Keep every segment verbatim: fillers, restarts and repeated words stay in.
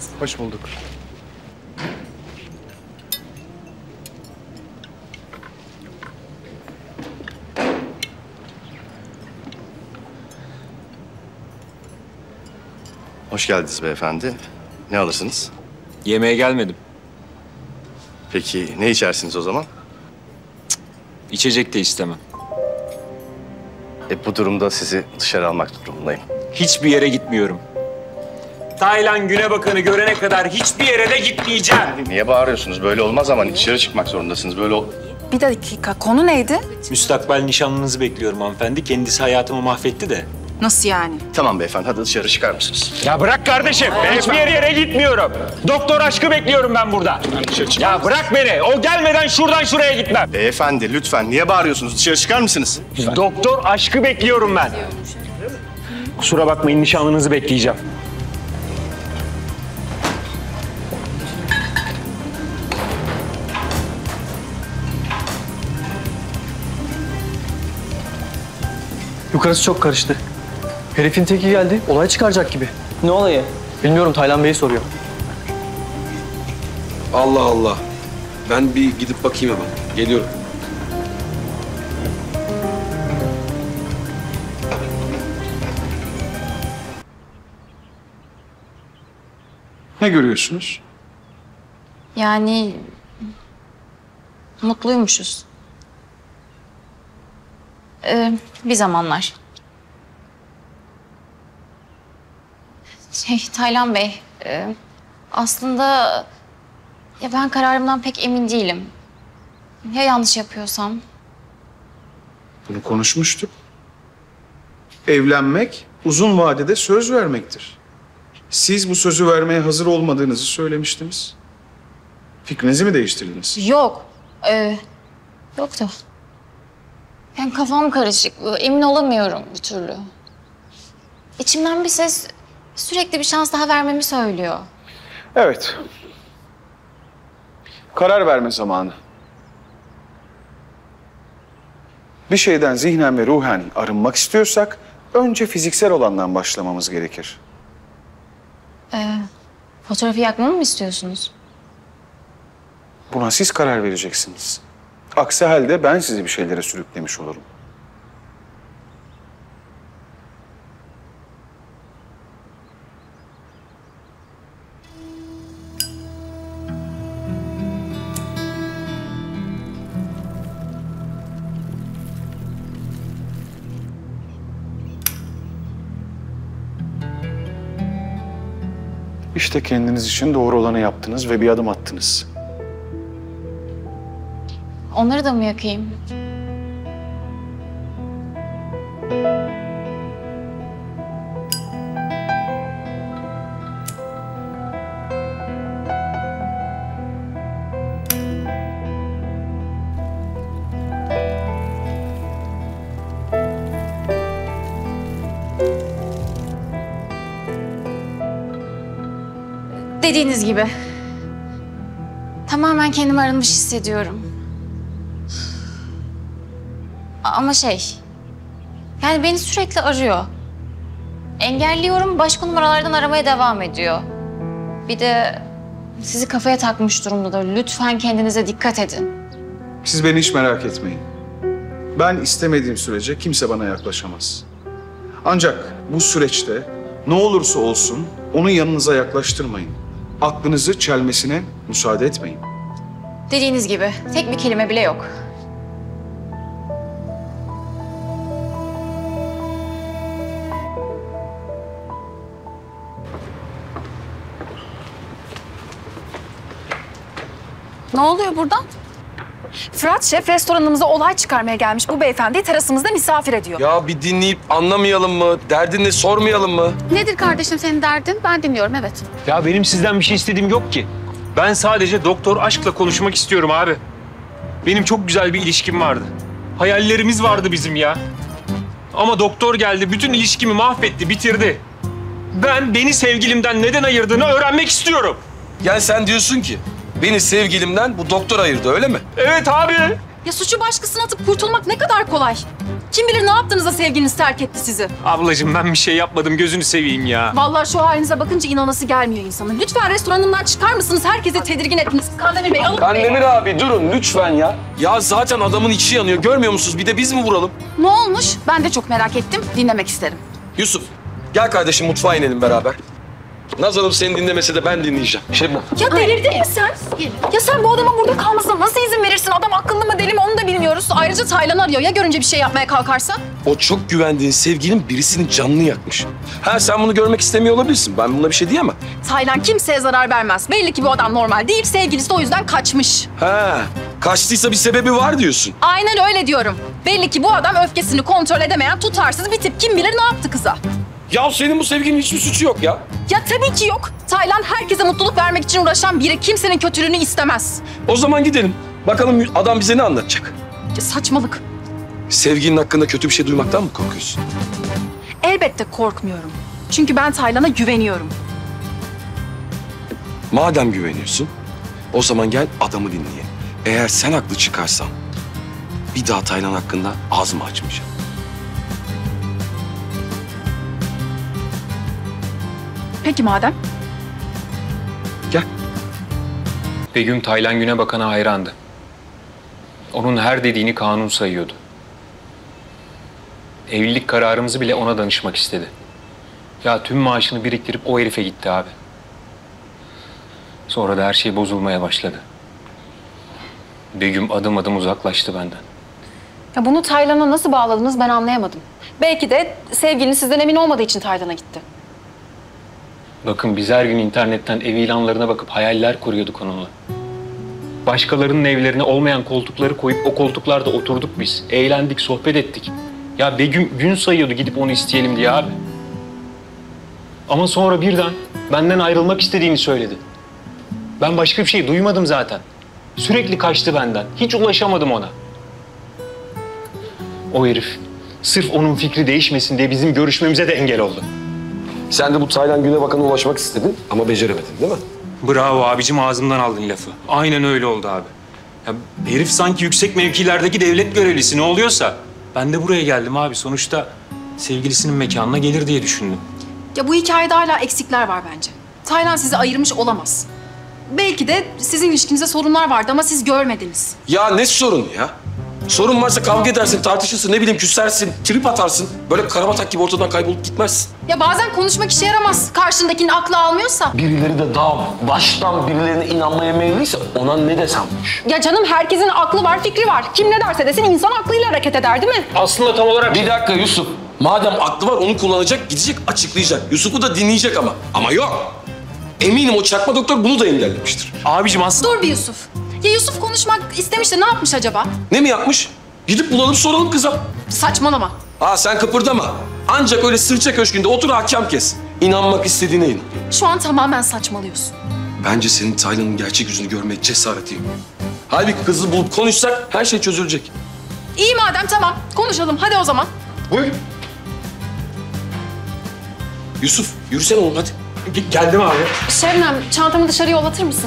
geldiniz. Hoş bulduk. Hoş geldiniz beyefendi. Ne alırsınız? Yemeğe gelmedim. Peki ne içersiniz o zaman? İçecek de istemem. E, bu durumda sizi dışarı almak durumundayım. Hiçbir yere gitmiyorum. Taylan Günebakan'ı görene kadar hiçbir yere de gitmeyeceğim. Niye bağırıyorsunuz? Böyle olmaz ama dışarı çıkmak zorundasınız. Böyle ol... Bir dakika, konu neydi? Müstakbel nişanlınızı bekliyorum hanımefendi. Kendisi hayatımı mahvetti de. Nasıl yani? Tamam beyefendi, hadi dışarı çıkar mısınız? Ya bırak kardeşim. Ben hiçbir yere, yere gitmiyorum. Doktor aşkı bekliyorum ben burada. Ya bırak beni. O gelmeden şuradan şuraya gitmem. Beyefendi lütfen, niye bağırıyorsunuz? Dışarı çıkar mısınız? Doktor aşkı bekliyorum ben. Kusura bakmayın, nişanlınızı bekleyeceğim. Yukarısı çok karıştı. Herifin teki geldi, olay çıkaracak gibi. Ne olayı? Bilmiyorum, Taylan Bey'i soruyor. Allah Allah. Ben bir gidip bakayım hemen. Geliyorum. Ne görüyorsunuz? Yani mutluymuşuz. Ee, bir zamanlar. Şey, Taylan Bey, e, aslında ya ben kararımdan pek emin değilim. Ya yanlış yapıyorsam? Bunu konuşmuştuk. Evlenmek uzun vadede söz vermektir. Siz bu sözü vermeye hazır olmadığınızı söylemiştiniz. Fikrinizi mi değiştirdiniz? Yok. Ee, yok da. Yani kafam karışık. Emin olamıyorum bir türlü. İçimden bir ses sürekli bir şans daha vermemi söylüyor. Evet. Karar verme zamanı. Bir şeyden zihnen ve ruhen arınmak istiyorsak önce fiziksel olandan başlamamız gerekir. Ee, fotoğrafı yakmamı mı istiyorsunuz? Buna siz karar vereceksiniz. Aksi halde ben sizi bir şeylere sürüklemiş olurum. İşte kendiniz için doğru olanı yaptınız ve bir adım attınız. Onları da mı yakayım? Dediğiniz gibi. Tamamen kendimi arınmış hissediyorum. Ama şey... Yani beni sürekli arıyor. Engelliyorum, başka numaralardan aramaya devam ediyor. Bir de sizi kafaya takmış durumda da. Lütfen kendinize dikkat edin. Siz beni hiç merak etmeyin. Ben istemediğim sürece kimse bana yaklaşamaz. Ancak bu süreçte ne olursa olsun onu yanınıza yaklaştırmayın. Aklınızı çelmesine müsaade etmeyin. Dediğiniz gibi tek bir kelime bile yok. Ne oluyor burada? Fırat Şef restoranımıza olay çıkarmaya gelmiş. Bu beyefendiyi terasımızda misafir ediyor. Ya bir dinleyip anlamayalım mı? Derdini sormayalım mı? Nedir kardeşim senin derdin? Ben dinliyorum, evet. Ya benim sizden bir şey istediğim yok ki. Ben sadece doktor aşkla konuşmak istiyorum abi. Benim çok güzel bir ilişkim vardı. Hayallerimiz vardı bizim ya. Ama doktor geldi, bütün ilişkimi mahvetti, bitirdi. Ben beni sevgilimden neden ayırdığını öğrenmek istiyorum. Yani sen diyorsun ki beni sevgilimden bu doktor ayırdı, öyle mi? Evet abi. Ya suçu başkasına atıp kurtulmak ne kadar kolay. Kim bilir ne yaptığınızda sevgiliniz terk etti sizi. Ablacığım ben bir şey yapmadım gözünü seveyim ya. Vallahi şu halinize bakınca inanası gelmiyor insanın. Lütfen restoranımdan çıkar mısınız? Herkesi tedirgin ettiniz. Kandemir Bey alın. Kandemir abi durun lütfen ya. Ya zaten adamın içi yanıyor. Görmüyor musunuz? Bir de biz mi vuralım? Ne olmuş? Ben de çok merak ettim. Dinlemek isterim. Yusuf gel kardeşim mutfağa inelim beraber. Naz Hanım seni dinlemese de ben dinleyeceğim. Şebnem. Ya delirdin mi sen? Ya sen bu adamın burada kalmasına nasıl izin verirsin? Adam akıllı mı deli mi onu da bilmiyoruz. Ayrıca Taylan arıyor. Ya görünce bir şey yapmaya kalkarsa? O çok güvendiğin sevgilin birisinin canını yakmış. Ha sen bunu görmek istemiyor olabilirsin. Ben buna bir şey diyemem. Taylan kimseye zarar vermez. Belli ki bu adam normal değil. Sevgilisi de o yüzden kaçmış. Ha kaçtıysa bir sebebi var diyorsun. Aynen öyle diyorum. Belli ki bu adam öfkesini kontrol edemeyen tutarsız bir tip. Kim bilir ne yaptı kıza? Ya senin bu sevgilinin hiçbir suçu yok ya. Ya tabii ki yok. Taylan herkese mutluluk vermek için uğraşan biri. Kimsenin kötülüğünü istemez. O zaman gidelim. Bakalım adam bize ne anlatacak? Ya saçmalık. Sevgilinin hakkında kötü bir şey duymaktan mı korkuyorsun? Elbette korkmuyorum. Çünkü ben Taylan'a güveniyorum. Madem güveniyorsun, o zaman gel adamı dinleyelim. Eğer sen haklı çıkarsan, bir daha Taylan hakkında ağzımı açmayacağım. Peki madem. Gel. Begüm Taylan Güne Bakan'a hayrandı. Onun her dediğini kanun sayıyordu. Evlilik kararımızı bile ona danışmak istedi. Ya tüm maaşını biriktirip o herife gitti abi. Sonra da her şey bozulmaya başladı. Begüm adım adım uzaklaştı benden. Ya bunu Taylan'a nasıl bağladınız ben anlayamadım. Belki de sevgiliniz sizden emin olmadığı için Taylan'a gitti. Bakın biz her gün internetten ev ilanlarına bakıp hayaller kuruyorduk onunla. Başkalarının evlerine olmayan koltukları koyup o koltuklarda oturduk biz. Eğlendik, sohbet ettik. Ya Begüm gün sayıyordu gidip onu isteyelim diye abi. Ama sonra birden benden ayrılmak istediğini söyledi. Ben başka bir şey duymadım zaten. Sürekli kaçtı benden. Hiç ulaşamadım ona. O herif sırf onun fikri değişmesin diye bizim görüşmemize de engel oldu. Sen de bu Taylan Güne Bakan'a ulaşmak istedin ama beceremedin değil mi? Bravo abicim ağzımdan aldın lafı. Aynen öyle oldu abi. Ya herif sanki yüksek mevkilerdeki devlet görevlisi ne oluyorsa. Ben de buraya geldim abi. Sonuçta sevgilisinin mekanına gelir diye düşündüm. Ya bu hikayede hala eksikler var bence. Taylan sizi ayırmış olamaz. Belki de sizin ilişkinizde sorunlar vardı ama siz görmediniz. Ya ne sorun ya? Sorun varsa kavga edersin, tartışırsın, ne bileyim küsersin, trip atarsın. Böyle karabatak gibi ortadan kaybolup gitmezsin. Ya bazen konuşmak işe yaramaz. Karşındakinin aklı almıyorsa. Birileri de daha baştan birilerine inanmaya meyilliyse ona ne desemmiş. Ya canım herkesin aklı var, fikri var. Kim ne derse desin insan aklıyla hareket eder değil mi? Aslında tam olarak... Bir dakika Yusuf. Madem aklı var onu kullanacak, gidecek, açıklayacak. Yusuf'u da dinleyecek ama. Ama yok. Eminim o çakma doktor bunu da engellemiştir. Abicim aslında... Dur bir Yusuf. Ya Yusuf konuşmak istemiş de ne yapmış acaba? Ne mi yapmış? Gidip bulalım soralım kıza. Saçmalama. Aa sen kıpırdama. Ancak öyle sırça köşkünde otur hakem kes. İnanmak istediğine inan. Şu an tamamen saçmalıyorsun. Bence senin Taylan'ın gerçek yüzünü görmeye cesareti yok. Halbuki kızı bulup konuşsak her şey çözülecek. İyi madem tamam. Konuşalım hadi o zaman. Buyur. Yusuf yürüsene oğlum hadi. Ge- Geldim abi. Şebnem çantamı dışarı yollatır mısın?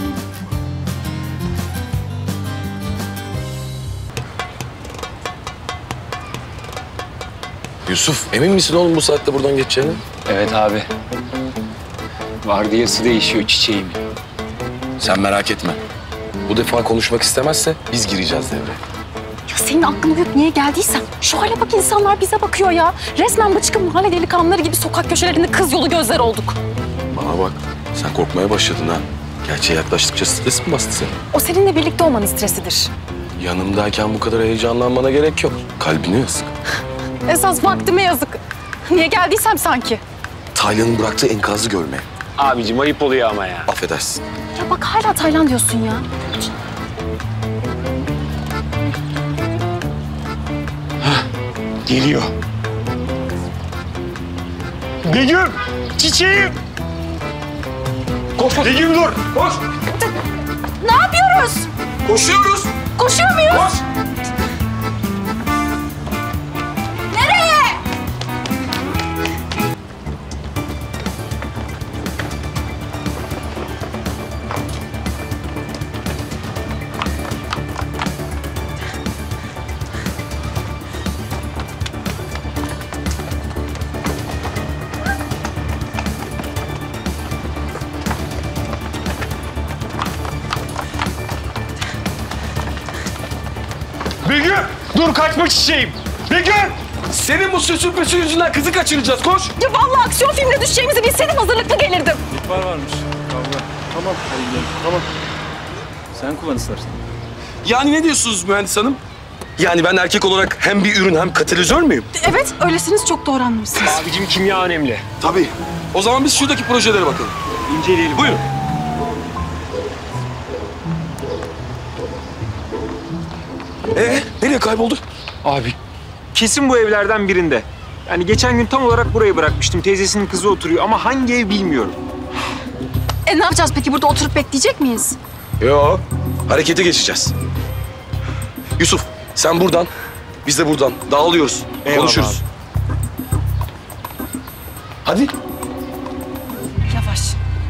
Yusuf emin misin oğlum bu saatte buradan geçeceğine? Evet abi. Vardiyası değişiyor çiçeğim. Sen merak etme. Bu defa konuşmak istemezse biz gireceğiz devreye. Ya senin aklın yok niye geldiysen. Şu hale bak insanlar bize bakıyor ya. Resmen bıçkın mahalle delikanlıları gibi sokak köşelerinde kız yolu gözler olduk. Bana bak sen korkmaya başladın ha. Gerçeğe yaklaştıkça stres mi bastı seni? O seninle birlikte olmanın stresidir. Yanımdayken bu kadar heyecanlanmana gerek yok. Kalbine yazık. Esas vaktime yazık. Niye geldiysem sanki. Taylan'ın bıraktığı enkazı görmeye. Abicim ayıp oluyor ama ya. Affedersin. Ya bak hala Taylan diyorsun ya. Geliyor. Begüm! Çiçeğim! Koş koş. Begüm dur! Koş. Ne yapıyoruz? Koşuyoruz. Koşuyor muyuz? Koş. Nereye? Begüm! Dur kaçma çiçeğim! Begüm! Senin bu süsü püsü yüzünden kızı kaçıracağız. Koş. Ya vallahi aksiyon filmine düşeceğimizi bilseydim hazırlıklı gelirdim. Var varmış. Kavga. Tamam. Hadi gidelim. Tamam. Sen kullan istersen. Yani ne diyorsunuz mühendis hanım? Yani ben erkek olarak hem bir ürün hem katalizör müyüm? Evet öylesiniz, çok doğru anlamışsınız. Abicim kimya önemli. Tabii. O zaman biz şuradaki projelere bakalım. İnceleyelim. Buyurun. Ee, nereye kayboldu? Abi kesin bu evlerden birinde. Yani geçen gün tam olarak burayı bırakmıştım. Teyzesinin kızı oturuyor ama hangi ev bilmiyorum. E ne yapacağız peki, burada oturup bekleyecek miyiz? Yok. Harekete geçeceğiz. Yusuf, sen buradan, biz de buradan. Dağılıyoruz. Eyvallah Konuşuruz. Hadi. Yavaş.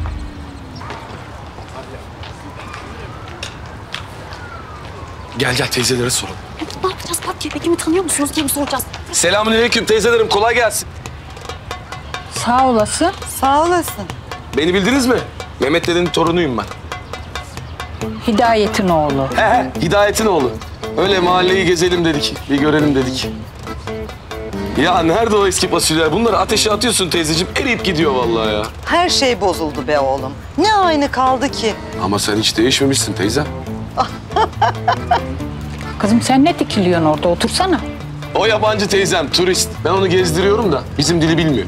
Gel gel teyzelere soralım. Evet, ne yapacağız Pat diye? Begüm'ü tanıyor musunuz diye mi soracağız? Selamünaleyküm teyzelerim, kolay gelsin. Sağ olasın. Sağ olasın. Beni bildiniz mi? Mehmet dedenin torunuyum ben. Hidayet'in oğlu. He he, Hidayet'in oğlu. Öyle mahalleyi gezelim dedik, bir görelim dedik. Ya nerede o eski fasulyeler? Bunları ateşe atıyorsun teyzeciğim, eriyip gidiyor vallahi ya. Her şey bozuldu be oğlum. Ne aynı kaldı ki? Ama sen hiç değişmemişsin teyze. Kızım sen ne dikiliyorsun orada? Otursana. O yabancı teyzem, turist. Ben onu gezdiriyorum da bizim dili bilmiyor.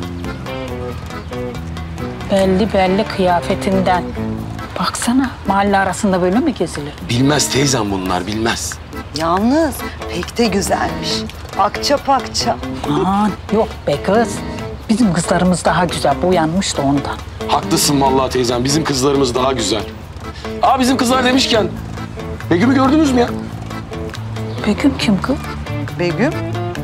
Belli belli kıyafetinden. Baksana mahalle arasında böyle mi gezilir? Bilmez teyzem bunlar, bilmez. Yalnız pek de güzelmiş. Akça pakça. Aman yok be kız. Bizim kızlarımız daha güzel. Boyanmış da ondan. Haklısın vallahi teyzem, bizim kızlarımız daha güzel. Aa bizim kızlar demişken, Begüm'ü gördünüz mü ya? Begüm kim kız? Begüm?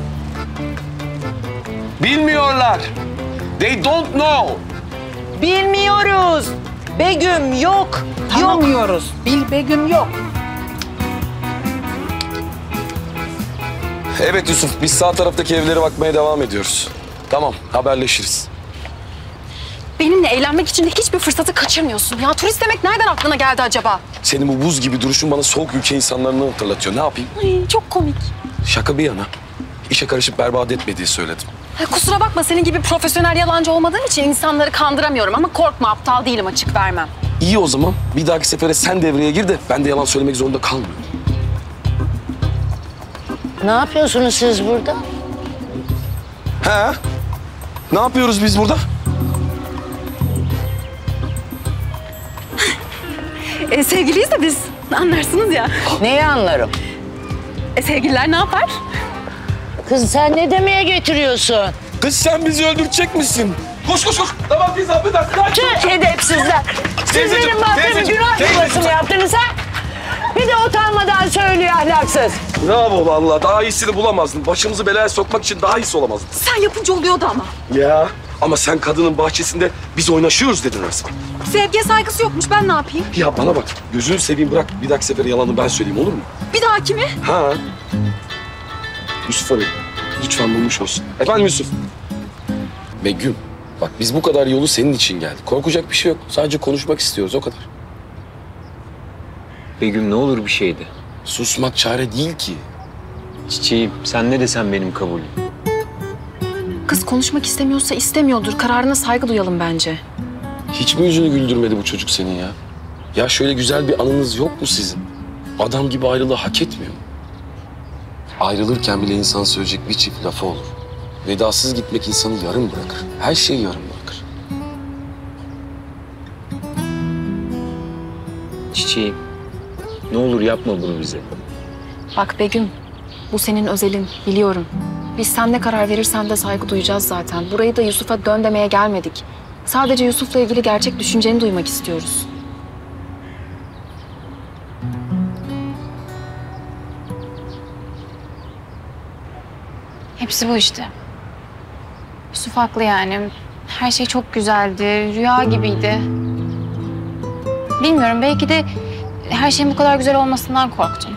Bilmiyorlar. They don't know. Bilmiyoruz. Begüm yok. Tanımıyoruz. Bil Begüm yok. Evet Yusuf, biz sağ taraftaki evlere bakmaya devam ediyoruz. Tamam, haberleşiriz. Benimle eğlenmek için de hiçbir fırsatı kaçırmıyorsun. Ya turist demek nereden aklına geldi acaba? Senin bu buz gibi duruşun bana soğuk ülke insanlarını hatırlatıyor. Ne yapayım? Ay, çok komik. Şaka bir yana. İşe karışıp berbat etme diye söyledim. Ha, kusura bakma, senin gibi profesyonel yalancı olmadığım için insanları kandıramıyorum. Ama korkma, aptal değilim, açık vermem. İyi o zaman. Bir dahaki sefere sen devreye gir de ben de yalan söylemek zorunda kalmıyorum. Ne yapıyorsunuz siz burada? He? Ne yapıyoruz biz burada? E, sevgiliyiz de biz, anlarsınız ya. Neyi anlarım? E, sevgililer ne yapar? Kız sen ne demeye getiriyorsun? Kız sen bizi öldürecek misin? Koş koş koş. Tamam teyze affedersin. Tüh edepsizler. Siz Teyzeciğim, benim mahkeme teyzeciğim, günah teyzeciğim. yuvası mı yaptınız ha? Bir de utanmadan söylüyor ahlaksız. Bravo vallahi. Daha iyisini bulamazdın. Başımızı belaya sokmak için daha iyisi olamazdın. Sen yapınca oluyordu ama. Ya ama sen kadının bahçesinde biz oynaşıyoruz dedin resmen. Sevgiye saygısı yokmuş, ben ne yapayım? Ya bana bak. Gözünü seveyim bırak. Bir dahaki sefere yalanı ben söyleyeyim olur mu? Bir dahaki mi? Ha. Yusuf abi. Lütfen bulmuş olsun. Efendim Yusuf. Begüm. Bak biz bu kadar yolu senin için geldik. Korkacak bir şey yok. Sadece konuşmak istiyoruz o kadar. Begüm ne olur bir şeydi. Susmak çare değil ki. Çiçeğim sen ne desen benim kabulüm. Kız konuşmak istemiyorsa istemiyordur. Kararına saygı duyalım bence. Hiç mi yüzünü güldürmedi bu çocuk senin ya? Ya şöyle güzel bir anınız yok mu sizin? Adam gibi ayrılığı hak etmiyor mu? Ayrılırken bile insan söyleyecek bir çift lafı olur. Vedasız gitmek insanı yarım bırakır. Her şeyi yarım bırakır. Çiçeğim ne olur yapma bunu bize. Bak Begüm, bu senin özelin, biliyorum. Biz sen ne karar verirsen de saygı duyacağız zaten. Burayı da Yusuf'a dön demeye gelmedik. Sadece Yusuf'la ilgili gerçek düşünceni duymak istiyoruz. Hepsi bu işte. Yusuf haklı yani. Her şey çok güzeldi, rüya gibiydi. Bilmiyorum, belki de her şeyin bu kadar güzel olmasından korktum.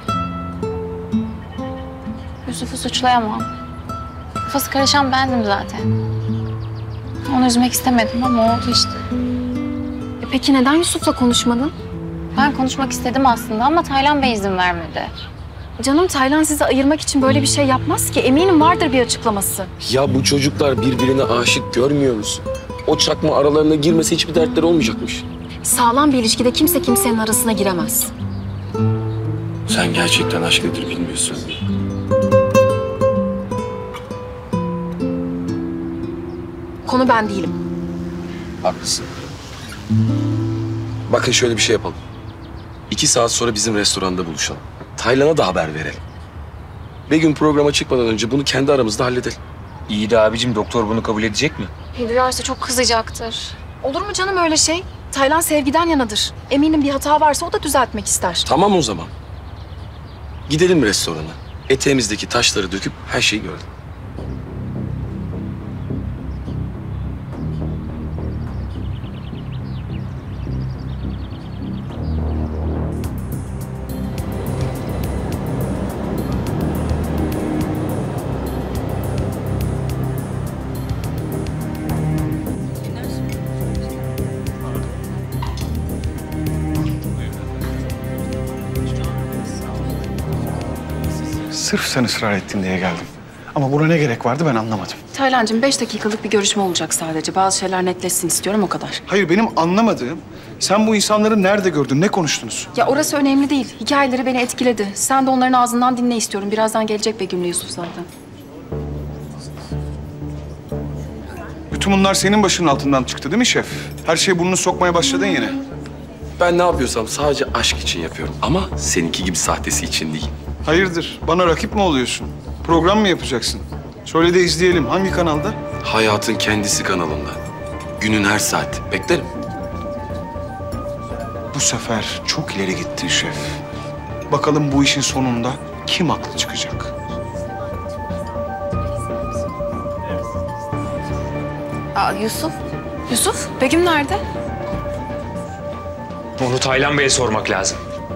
Yusuf'u suçlayamam. Kafası karışan bendim zaten. Onu üzmek istemedim ama oldu işte. E peki neden Yusuf'la konuşmadın? Ben konuşmak istedim aslında ama Taylan Bey izin vermedi. Canım Taylan sizi ayırmak için böyle bir şey yapmaz ki. Eminim vardır bir açıklaması. Ya bu çocuklar birbirine aşık, görmüyor musun? O çakma aralarına girmese hiçbir dertleri olmayacakmış. Sağlam bir ilişkide kimse kimsenin arasına giremez. Sen gerçekten aşk nedir bilmiyorsun. Konu ben değilim. Haklısın. Bakın şöyle bir şey yapalım. İki saat sonra bizim restoranda buluşalım. Taylan'a da haber verelim. Begüm programa çıkmadan önce bunu kendi aramızda halledelim. İyi de abicim doktor bunu kabul edecek mi? Duyarsa çok kızacaktır. Olur mu canım öyle şey? Taylan sevgiden yanadır. Eminim bir hata varsa o da düzeltmek ister. Tamam o zaman. Gidelim restorana. Eteğimizdeki taşları döküp her şeyi görelim. Sırf sen ısrar ettin diye geldim. Ama buna ne gerek vardı ben anlamadım. Taylancığım beş dakikalık bir görüşme olacak sadece. Bazı şeyler netleşsin istiyorum o kadar. Hayır benim anlamadığım, sen bu insanları nerede gördün, ne konuştunuz? Ya orası önemli değil. Hikayeleri beni etkiledi. Sen de onların ağzından dinle istiyorum. Birazdan gelecek Begüm'le Yusuf zaten. Bütün bunlar senin başının altından çıktı değil mi şef? Her şeye burnunu sokmaya başladın yine. Ben ne yapıyorsam sadece aşk için yapıyorum. Ama seninki gibi sahtesi için değil. Hayırdır, bana rakip mi oluyorsun? Program mı yapacaksın? Söyle de izleyelim. Hangi kanalda? Hayatın Kendisi kanalında. Günün her saati. Beklerim. Bu sefer çok ileri gittin şef. Bakalım bu işin sonunda kim haklı çıkacak? Aa, Yusuf. Yusuf, Begüm nerede? Bunu Taylan Bey'e sormak lazım.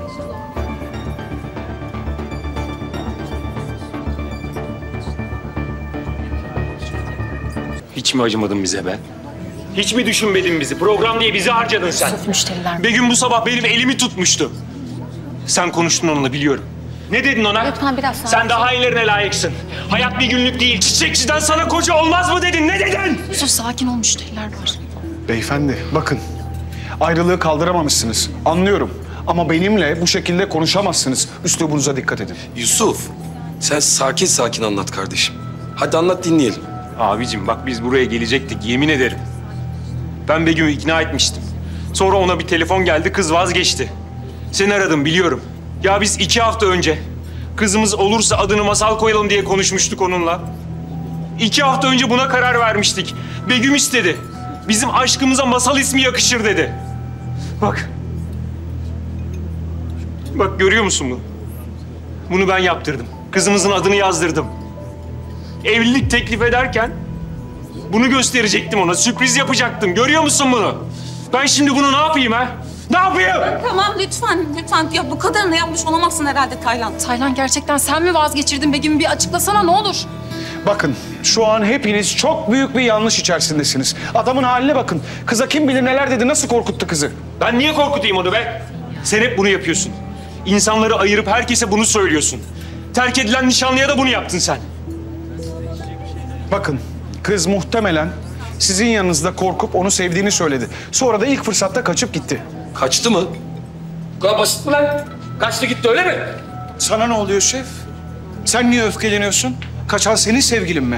Hiç mi acımadın bize be? Hiç mi düşünmedin bizi? Program diye bizi harcadın sen. Yusuf müşteriler. Begüm bu sabah benim elimi tutmuştu. Sen konuştun onunla biliyorum. Ne dedin ona? Lütfen biraz sakin. Sen daha iyilerine layıksın. Hayat bir günlük değil. Çiçekçiden sana koca olmaz mı dedin? Ne dedin? Yusuf sakin ol, müşteriler var. Beyefendi bakın, ayrılığı kaldıramamışsınız. Anlıyorum ama benimle bu şekilde konuşamazsınız. Üslubunuza dikkat edin. Yusuf, sen sakin sakin anlat kardeşim. Hadi anlat dinleyelim. Abicim bak biz buraya gelecektik yemin ederim. Ben Begüm'ü ikna etmiştim. Sonra ona bir telefon geldi, kız vazgeçti. Seni aradım biliyorum. Ya biz iki hafta önce kızımız olursa adını Masal koyalım diye konuşmuştuk onunla. İki hafta önce buna karar vermiştik. Begüm istedi. Bizim aşkımıza Masal ismi yakışır dedi. Bak. Bak görüyor musun bunu? Bunu ben yaptırdım. Kızımızın adını yazdırdım. Evlilik teklif ederken bunu gösterecektim ona. Sürpriz yapacaktım. Görüyor musun bunu? Ben şimdi bunu ne yapayım ha? Ne yapayım? Tamam lütfen, lütfen. Ya bu kadarını yapmış olamazsın herhalde Taylan. Taylan gerçekten sen mi vazgeçirdin Begüm'ü? Bir açıklasana ne olur. Bakın şu an hepiniz çok büyük bir yanlış içerisindesiniz. Adamın haline bakın. Kıza kim bilir neler dedi, nasıl korkuttu kızı. Ben niye korkutayım onu be? Sen hep bunu yapıyorsun. İnsanları ayırıp herkese bunu söylüyorsun. Terk edilen nişanlıya da bunu yaptın sen. Bakın kız muhtemelen sizin yanınızda korkup onu sevdiğini söyledi. Sonra da ilk fırsatta kaçıp gitti. Kaçtı mı? Bu kadar basit mi lan? Kaçtı gitti öyle mi? Sana ne oluyor şef? Sen niye öfkeleniyorsun? Kaçan senin sevgilin mi?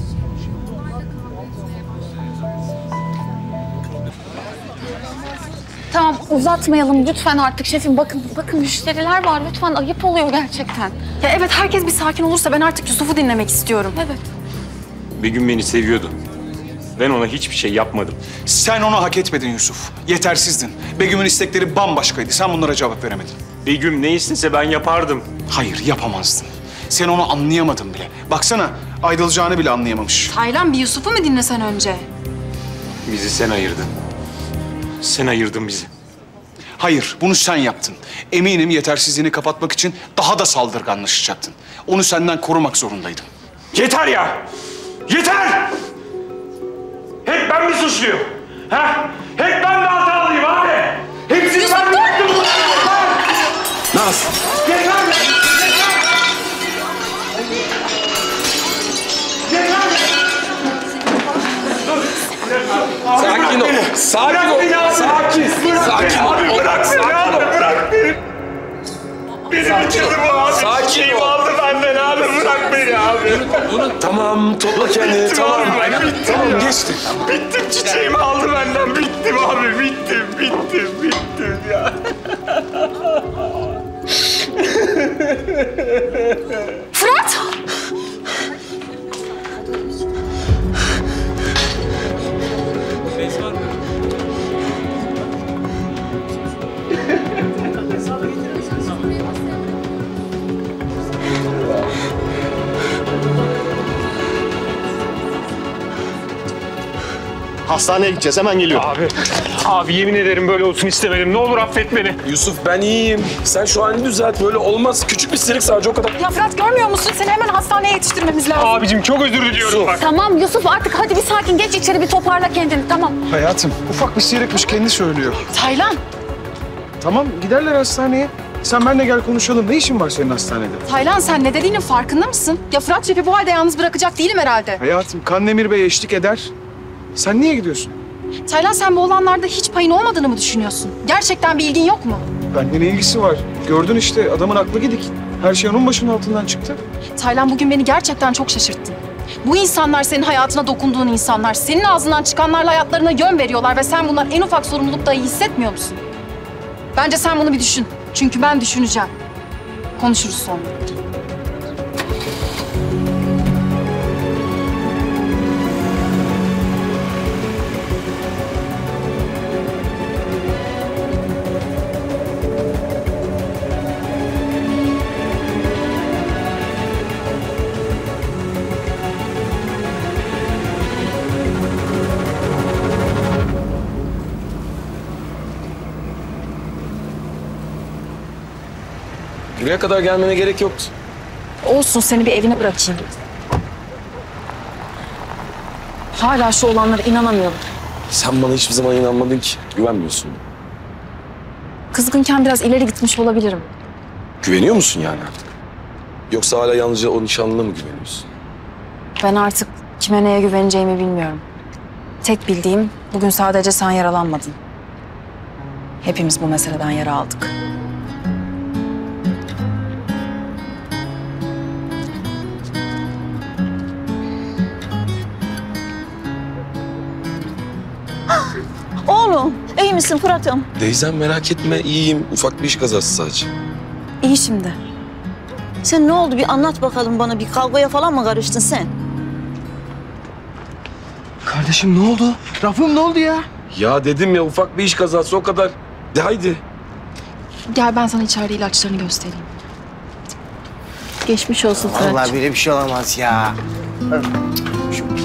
Tamam uzatmayalım lütfen artık şefim. Bakın bakın müşteriler var lütfen ayıp oluyor gerçekten. Ya evet herkes bir sakin olursa ben artık Yusuf'u dinlemek istiyorum. Evet. Begüm beni seviyordu. Ben ona hiçbir şey yapmadım. Sen onu hak etmedin Yusuf. Yetersizdin. Begüm'ün istekleri bambaşkaydı. Sen bunlara cevap veremedin. Begüm ne istese ben yapardım. Hayır yapamazdın. Sen onu anlayamadın bile. Baksana ayrılacağını bile anlayamamış. Taylan bir Yusuf'u mu dinlesen önce? Bizi sen ayırdın. Sen ayırdın bizi. Hayır, bunu sen yaptın. Eminim yetersizliğini kapatmak için daha da saldırganlaşacaktın. Onu senden korumak zorundaydım. Yeter ya! Yeter! Hep ben mi suçluyum? Ha? Hep ben mi hatalıyım abi? Hepsini ben mi yaptım? Naz! Yeter! Yeter! Sakin ol. Sakin ol. Sakin. Sakin ol. Abi bırak beni abi, bırak beni. Beni bitirdi bu abi. Sakin Şeyimi ol. aldı benden abi, bırak beni abi. Tamam, topla kendini. Bittim Tamam. abi, ben bittim Tamam, ya. geçti. Bittim, çiçeğimi aldı benden. Bittim abi, bittim, bittim, bittim ya. Fırat! Hastaneye gideceğiz, hemen geliyorum. Abi, abi yemin ederim böyle olsun istemedim. Ne olur affet beni. Yusuf ben iyiyim. Sen şu halini düzelt. Böyle olmaz. Küçük bir silik sadece o kadar. Ya Fırat görmüyor musun? Seni hemen hastaneye yetiştirmemiz lazım. Abicim çok özür diliyorum bak. Tamam Yusuf artık hadi bir sakin geç içeri bir toparla kendini tamam. Hayatım ufak bir sıyırıkmış kendi söylüyor. Taylan, Tamam giderler hastaneye. Sen benimle gel konuşalım. Ne işin var senin hastanede? Taylan sen ne dediğinin farkında mısın? Ya Fırat Şef'i bu halde yalnız bırakacak değilim herhalde. Hayatım Kandemir Bey eşlik eder. Sen niye gidiyorsun? Taylan sen bu olanlarda hiç payın olmadığını mı düşünüyorsun? Gerçekten bir ilgin yok mu? Bende ne ilgisi var? Gördün işte adamın aklı gidik. Her şey onun başının altından çıktı. Taylan bugün beni gerçekten çok şaşırttın. Bu insanlar senin hayatına dokunduğun insanlar. Senin ağzından çıkanlarla hayatlarına yön veriyorlar ve sen bunlar en ufak sorumluluk dahi hissetmiyor musun? Bence sen bunu bir düşün. Çünkü ben düşüneceğim. Konuşuruz sonra. Buraya kadar gelmene gerek yoktu. Olsun seni bir evine bırakayım. Hala şu olanlara inanamıyorum. Sen bana hiçbir zaman inanmadın ki. Güvenmiyorsun. Kızgınken biraz ileri gitmiş olabilirim. Güveniyor musun yani artık? Yoksa hala yalnızca o nişanlına mı güveniyorsun? Ben artık kime neye güveneceğimi bilmiyorum. Tek bildiğim bugün sadece sen yaralanmadın. Hepimiz bu meseleden yara aldık. Oğlum iyi misin Fırat'ım? Teyzem merak etme iyiyim. Ufak bir iş kazası sadece. İyi şimdi. Sen ne oldu bir anlat bakalım bana bir kavgaya falan mı karıştın sen? Kardeşim ne oldu? Rafım ne oldu ya? Ya dedim ya ufak bir iş kazası o kadar. De haydi. Gel ben sana içeride ilaçlarını göstereyim. Geçmiş olsun Fırat'cığım. Vallahi böyle bir şey olamaz ya. Şu